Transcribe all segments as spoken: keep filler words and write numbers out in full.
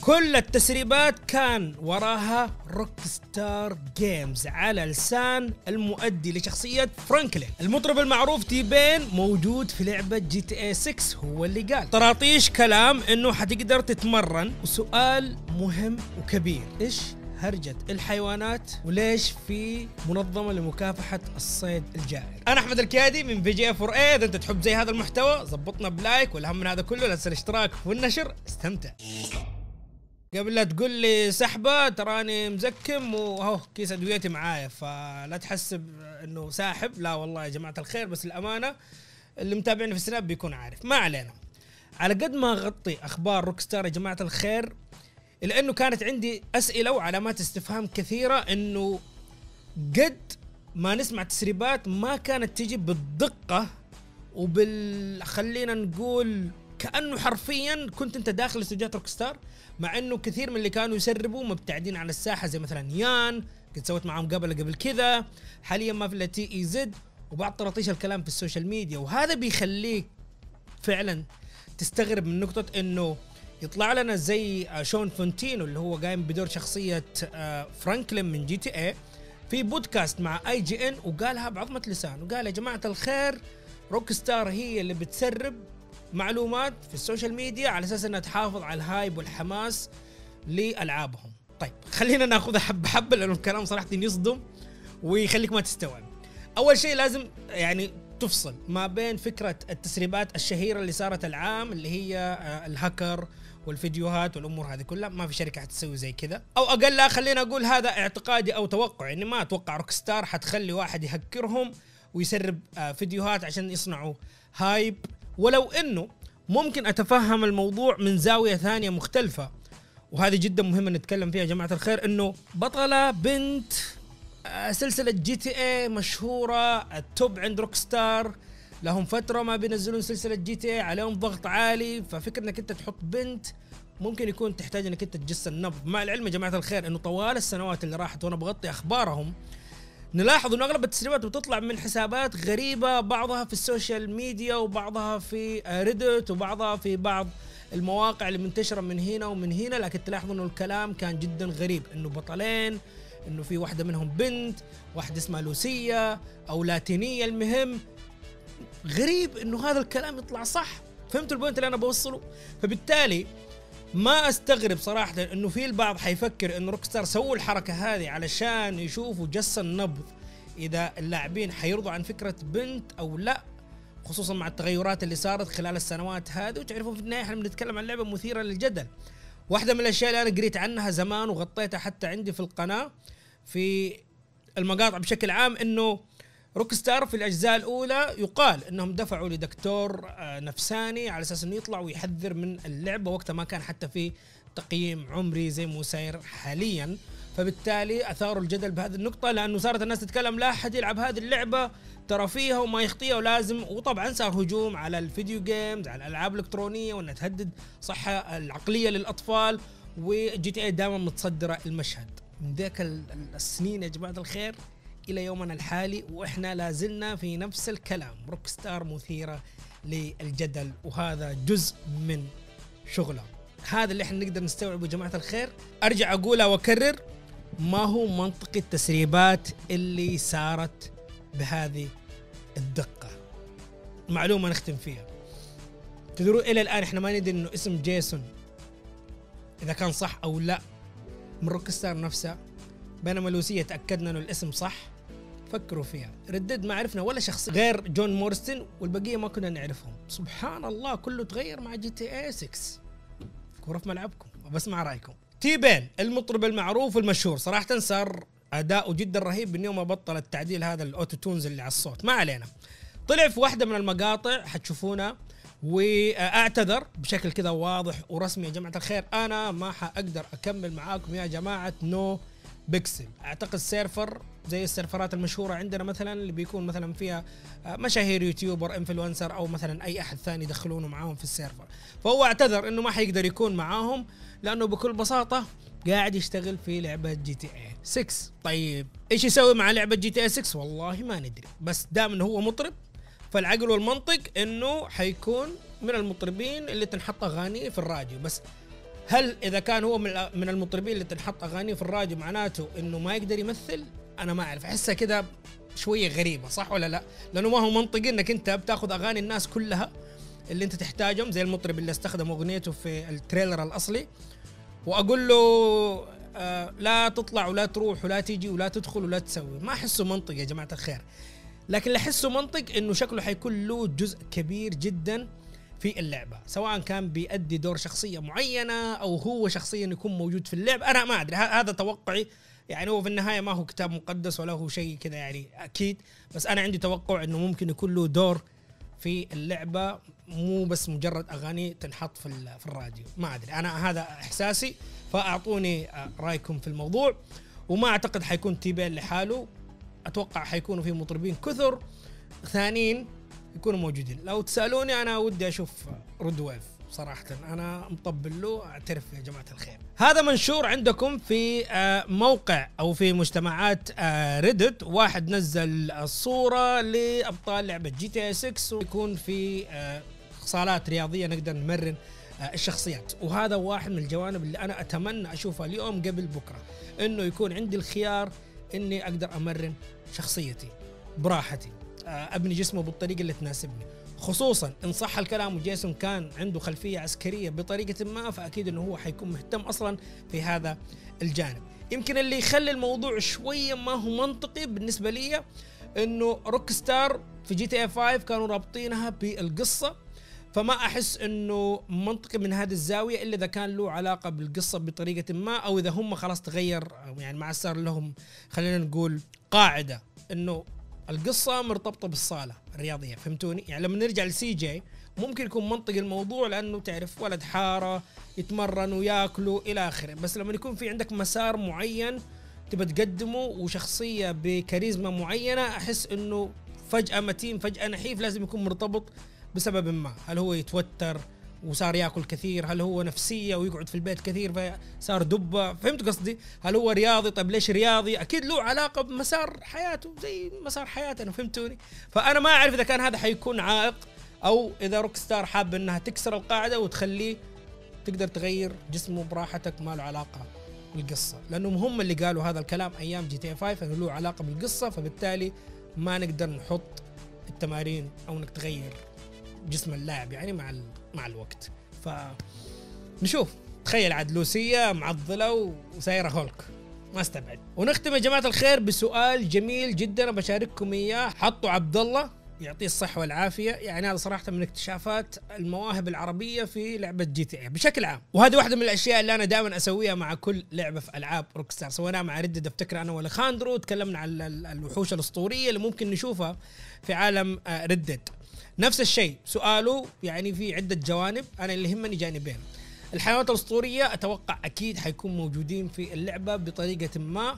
كل التسريبات كان وراها روك ستار جيمز على لسان المؤدي لشخصية فرانكلين. المطرب المعروف تي بين موجود في لعبة جي تي اي ستة، هو اللي قال طراطيش كلام انه حتقدر تتمرن. وسؤال مهم وكبير، ايش هرجة الحيوانات وليش في منظمة لمكافحة الصيد الجائر؟ انا احمد الكيادي من في جي فور اي. اذا انت تحب زي هذا المحتوى زبطنا بلايك، والاهم من هذا كله لا تنسى الاشتراك والنشر. استمتع. قبل لا تقول لي سحبه تراني مزكم واهو كيس ادويتي معايا، فلا تحسب انه ساحب، لا والله يا جماعه الخير، بس الامانه اللي متابعني في السناب بيكون عارف. ما علينا. على قد ما اغطي اخبار روك ستار يا جماعه الخير، الا انه كانت عندي اسئله وعلامات استفهام كثيره، انه قد ما نسمع تسريبات ما كانت تجي بالدقه وبال خلينا نقول كأنه حرفيا كنت انت داخل استوديوهات روك ستار، مع انه كثير من اللي كانوا يسربوا مبتعدين عن الساحه، زي مثلا يان كنت سويت معهم قبل قبل كذا، حاليا ما في الا تي اي زد وبعض طراطيش الكلام في السوشيال ميديا. وهذا بيخليك فعلا تستغرب من نقطه انه يطلع لنا زي شون فونتينو اللي هو قايم بدور شخصيه فرانكلين من جي تي اي في بودكاست مع اي جي ان، وقالها بعظمه لسان، وقال يا جماعه الخير روك ستار هي اللي بتسرب معلومات في السوشيال ميديا على اساس انها تحافظ على الهايب والحماس لالعابهم. طيب خلينا ناخذها حبه حبه، لانه الكلام صراحه يصدم ويخليك ما تستوعب. اول شيء لازم يعني تفصل ما بين فكره التسريبات الشهيره اللي صارت العام، اللي هي الهاكر والفيديوهات والامور هذه كلها. ما في شركه حتسوي زي كذا، او اقل لا خلينا اقول هذا اعتقادي او توقعي، اني ما اتوقع روك ستار حتخلي واحد يهكرهم ويسرب فيديوهات عشان يصنعوا هايب. ولو انه ممكن اتفهم الموضوع من زاويه ثانيه مختلفه، وهذه جدا مهمه نتكلم فيها يا جماعه الخير، انه بطله بنت سلسله جي تي اي مشهوره التوب عند روك ستار، لهم فتره ما بينزلون سلسله جي تي اي، عليهم ضغط عالي، ففكره انك انت تحط بنت ممكن يكون تحتاج انك انت تجس النبض. مع العلم يا جماعه الخير انه طوال السنوات اللي راحت وانا بغطي اخبارهم نلاحظ انه اغلب التسريبات بتطلع من حسابات غريبه، بعضها في السوشيال ميديا وبعضها في ريدت وبعضها في بعض المواقع اللي منتشره من هنا ومن هنا، لكن تلاحظ انه الكلام كان جدا غريب، انه بطلين، انه في واحده منهم بنت، واحده اسمها لوسيا او لاتينيه، المهم غريب انه هذا الكلام يطلع صح. فهمتوا البوينت اللي انا بوصله؟ فبالتالي ما استغرب صراحة انه في البعض حيفكر انه روك ستار سووا الحركة هذه علشان يشوفوا جس النبض اذا اللاعبين حيرضوا عن فكرة بنت او لا، خصوصا مع التغيرات اللي صارت خلال السنوات هذه. وتعرفوا في النهاية احنا بنتكلم عن لعبة مثيرة للجدل. واحدة من الاشياء اللي انا قريت عنها زمان وغطيتها حتى عندي في القناة في المقاطع بشكل عام، انه روك ستار في الاجزاء الاولى يقال انهم دفعوا لدكتور نفساني على اساس انه يطلع ويحذر من اللعبه، وقتها ما كان حتى في تقييم عمري زي مو ساير حاليا. فبالتالي اثاروا الجدل بهذه النقطه، لانه صارت الناس تتكلم لا احد يلعب هذه اللعبه ترى فيها وما يخطيها ولازم، وطبعا صار هجوم على الفيديو جيمز، على الالعاب الالكترونيه، وانها تهدد صحه العقليه للاطفال، وجي تي اي دائما متصدره المشهد من ذاك السنين يا جماعه الخير الى يومنا الحالي، واحنا لازلنا في نفس الكلام. روك ستار مثيره للجدل، وهذا جزء من شغله. هذا اللي احنا نقدر نستوعبه يا جماعه الخير. ارجع اقولها واكرر، ما هو منطقي التسريبات اللي صارت بهذه الدقه. معلومه نختم فيها، تدرون الى الان احنا ما ندري انه اسم جيسون اذا كان صح او لا من روك ستار نفسها، بينما لوسيا تاكدنا انه الاسم صح. فكروا فيها، ردد ما عرفنا ولا شخص غير جون مورستن، والبقيه ما كنا نعرفهم. سبحان الله كله تغير مع جي تي اي ستة. كوره في ملعبكم، بسمع رايكم. تي بين المطرب المعروف والمشهور صراحه صار اداؤه جدا رهيب من يوم ما بطل التعديل هذا الاوتو تونز اللي على الصوت. ما علينا، طلع في واحده من المقاطع حتشوفونها واعتذر بشكل كذا واضح ورسمي. يا جماعه الخير انا ما حاقدر اكمل معاكم يا جماعه نو بيكسل. اعتقد سيرفر زي السيرفرات المشهوره عندنا مثلا اللي بيكون مثلا فيها مشاهير يوتيوبر انفلونسر او مثلا اي احد ثاني يدخلونه معاهم في السيرفر، فهو اعتذر انه ما حيقدر يكون معاهم لانه بكل بساطه قاعد يشتغل في لعبه جي تي اي ستة. طيب ايش يسوي مع لعبه جي تي اي ستة؟ والله ما ندري، بس دام انه هو مطرب فالعقل والمنطق انه حيكون من المطربين اللي تنحط اغاني في الراديو. بس هل اذا كان هو من المطربين اللي تنحط اغانيه في الراديو معناته انه ما يقدر يمثل؟ انا ما اعرف، احسها كده شويه غريبه، صح ولا لا؟ لانه ما هو منطقي انك انت بتاخذ اغاني الناس كلها اللي انت تحتاجهم، زي المطرب اللي استخدم اغنيته في التريلر الاصلي، واقول له آه لا تطلع ولا تروح ولا تيجي ولا تدخل ولا تسوي. ما احسه منطق يا جماعه الخير. لكن اللي احسه منطق انه شكله حيكون له جزء كبير جدا في اللعبه، سواء كان بيأدي دور شخصيه معينه او هو شخصيا يكون موجود في اللعبه. انا ما ادري، هذا توقعي. يعني هو في النهايه ما هو كتاب مقدس ولا هو شيء كذا يعني اكيد، بس انا عندي توقع انه ممكن يكون له دور في اللعبه، مو بس مجرد اغاني تنحط في في الراديو. ما ادري، انا هذا احساسي، فاعطوني رايكم في الموضوع. وما اعتقد حيكون تيبين لحاله، اتوقع حيكونوا في مطربين كثر ثانيين يكونوا موجودين. لو تسالوني انا ودي اشوف رود ويف صراحه، انا مطبل له، اعترف يا جماعه الخير. هذا منشور عندكم في موقع او في مجتمعات ريدت، واحد نزل الصوره لابطال لعبه جي تي اي ستة ويكون في صالات رياضيه نقدر نمرن الشخصيات. وهذا واحد من الجوانب اللي انا اتمنى اشوفها اليوم قبل بكره، انه يكون عندي الخيار اني اقدر امرن شخصيتي براحتي، ابني جسمه بالطريقه اللي تناسبني، خصوصا ان صح الكلام وجيسون كان عنده خلفيه عسكريه بطريقه ما، فاكيد انه هو حيكون مهتم اصلا في هذا الجانب. يمكن اللي يخلي الموضوع شويه ما هو منطقي بالنسبه لي انه روك ستار في جي تي اي خمسة كانوا رابطينها بالقصه، فما احس انه منطقي من هذه الزاويه الا اذا كان له علاقه بالقصه بطريقه ما، او اذا هم خلاص تغير يعني ما صار لهم خلينا نقول قاعده انه القصه مرتبطه بالصاله الرياضيه. فهمتوني؟ يعني لما نرجع لسي جي ممكن يكون منطقي الموضوع، لانه تعرف ولد حاره يتمرن وياكلوا الى اخره، بس لما يكون في عندك مسار معين تبى تقدمه وشخصيه بكاريزما معينه، احس انه فجاه متين فجاه نحيف لازم يكون مرتبط بسبب ما. هل هو يتوتر وصار ياكل كثير؟ هل هو نفسيه ويقعد في البيت كثير فصار دبه؟ فهمت قصدي؟ هل هو رياضي؟ طيب ليش رياضي؟ اكيد له علاقه بمسار حياته زي مسار حياتنا. فهمتوني؟ فانا ما اعرف اذا كان هذا حيكون عائق، او اذا روك ستار حابه انها تكسر القاعده وتخليه تقدر تغير جسمه براحتك ما له علاقه بالقصه، لانهم هم اللي قالوا هذا الكلام ايام جي تي اي خمسة انه له علاقه بالقصه، فبالتالي ما نقدر نحط التمارين او انك تغير جسم اللاعب يعني مع مع الوقت. فنشوف. تخيل عاد لوسيا معضله وسايره هولك، ما استبعد. ونختم يا جماعه الخير بسؤال جميل جدا بشارككم اياه، حطوا عبد الله يعطيه الصحه والعافيه. يعني هذا صراحه من اكتشافات المواهب العربيه في لعبه جي تي اي بشكل عام، وهذه واحده من الاشياء اللي انا دائما اسويها مع كل لعبه في العاب روك ستار. سويناها مع ردد افتكر انا والخاندرو، تكلمنا عن الوحوش الاسطوريه اللي ممكن نشوفها في عالم ردد. نفس الشيء سؤاله يعني في عده جوانب، انا اللي يهمني جانبين. الحيوانات الاسطوريه اتوقع اكيد حيكون موجودين في اللعبه بطريقه ما،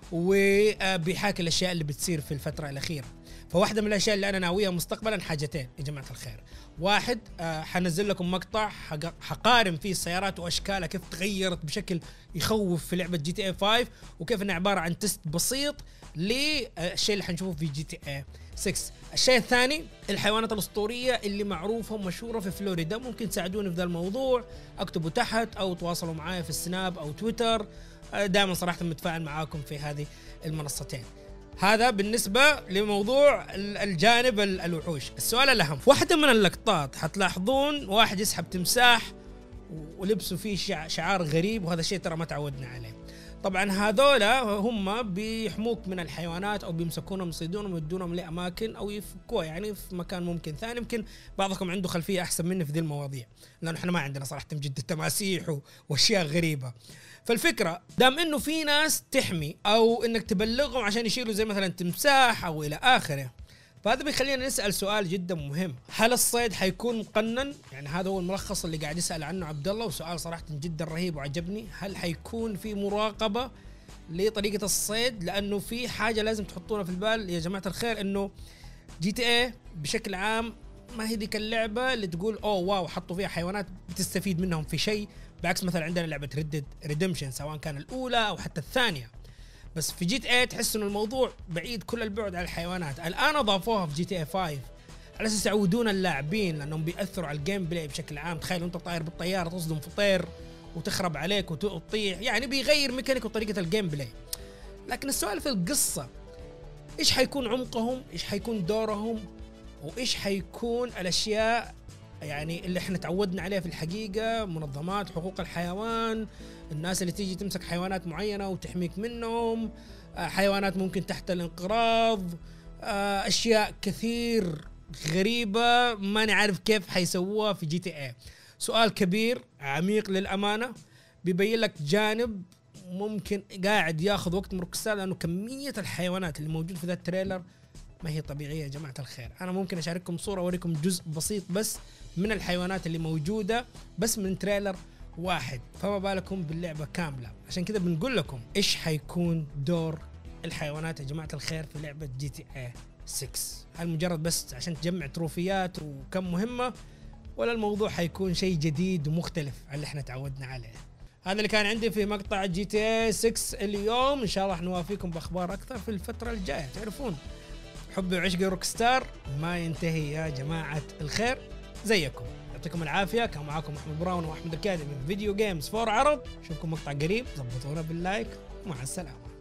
وبيحاكي الاشياء اللي بتصير في الفتره الاخيره. فواحده من الاشياء اللي انا ناويها مستقبلا حاجتين يا جماعه الخير. واحد آه حنزل لكم مقطع حقارن فيه السيارات واشكالها كيف تغيرت بشكل يخوف في لعبه جي تي اي خمسة، وكيف انها عباره عن تست بسيط للشيء اللي حنشوفه في جي تي اي ستة. الشيء الثاني الحيوانات الاسطوريه اللي معروفه ومشهوره في فلوريدا، ممكن تساعدوني في ذا الموضوع، اكتبوا تحت او تواصلوا معايا في السناب او تويتر. دائما صراحه متفاعل معاكم في هذه المنصتين. هذا بالنسبة لموضوع الجانب الوحوش. السؤال الأهم، واحدة من اللقطات حتلاحظون واحد يسحب تمساح ولبسوا فيه شعار غريب، وهذا الشيء ترى ما تعودنا عليه. طبعا هذولا هم بيحموك من الحيوانات او بيمسكونهم يصيدونهم ويدونهم لأماكن او يفكوها يعني في مكان ممكن ثاني. يمكن بعضكم عنده خلفية احسن مني في ذي المواضيع، لانه احنا ما عندنا صراحة جد تماسيح واشياء غريبة. فالفكرة دام انه في ناس تحمي او انك تبلغهم عشان يشيلوا زي مثلا تمساح او الى اخره، فهذا بيخلينا نسأل سؤال جدا مهم. هل الصيد حيكون مقنن؟ يعني هذا هو الملخص اللي قاعد يسأل عنه عبد الله، وسؤال صراحة جدا رهيب وعجبني. هل حيكون في مراقبة لطريقة الصيد؟ لانه في حاجة لازم تحطونا في البال يا جماعة الخير، انه جي تي اي بشكل عام ما هي ذيك اللعبة اللي تقول اوه واو حطوا فيها حيوانات بتستفيد منهم في شيء، بعكس مثلا عندنا لعبة ريد ريدمشن سواء كان الأولى أو حتى الثانية. بس في جي تي اي تحس إنه الموضوع بعيد كل البعد عن الحيوانات. الآن أضافوها في جي تي اي خمسة على أساس يعودون اللاعبين، لأنهم بيأثروا على الجيم بلاي بشكل عام. تخيل أنت طاير بالطيارة تصدم في طير وتخرب عليك وتطيح، يعني بيغير ميكانيك وطريقة الجيم بلاي. لكن السؤال في القصة، إيش حيكون عمقهم؟ إيش حيكون دورهم؟ وإيش حيكون الأشياء يعني اللي احنا تعودنا عليها في الحقيقة؟ منظمات حقوق الحيوان، الناس اللي تيجي تمسك حيوانات معينة وتحميك منهم، حيوانات ممكن تحت الانقراض، أشياء كثير غريبة ما نعرف كيف حيسووها في جي تي اي. سؤال كبير عميق للأمانة، بيبين لك جانب ممكن قاعد ياخذ وقت من روكستار، لأنه كمية الحيوانات اللي موجود في ذا التريلر ما هي طبيعية يا جماعة الخير. أنا ممكن أشارككم صورة أوريكم جزء بسيط بس من الحيوانات اللي موجودة بس من تريلر واحد، فما بالكم باللعبة كاملة. عشان كده بنقول لكم إيش حيكون دور الحيوانات يا جماعة الخير في لعبة جي تي اي ستة. هل مجرد بس عشان تجمع تروفيات وكم مهمة، ولا الموضوع حيكون شيء جديد ومختلف عن اللي احنا تعودنا عليه؟ هذا اللي كان عندي في مقطع جي تي اي ستة اليوم. ان شاء الله حنوافيكم باخبار اكثر في الفترة الجاية. تعرفون حبي وعشقي روكستار ما ينتهي يا جماعة الخير. زيكم يعطيكم العافية. كان معاكم احمد براون واحمد الكادي من فيديو جيمز فور عرب. اشوفكم مقطع قريب، ضبطونا باللايك ومع السلامة.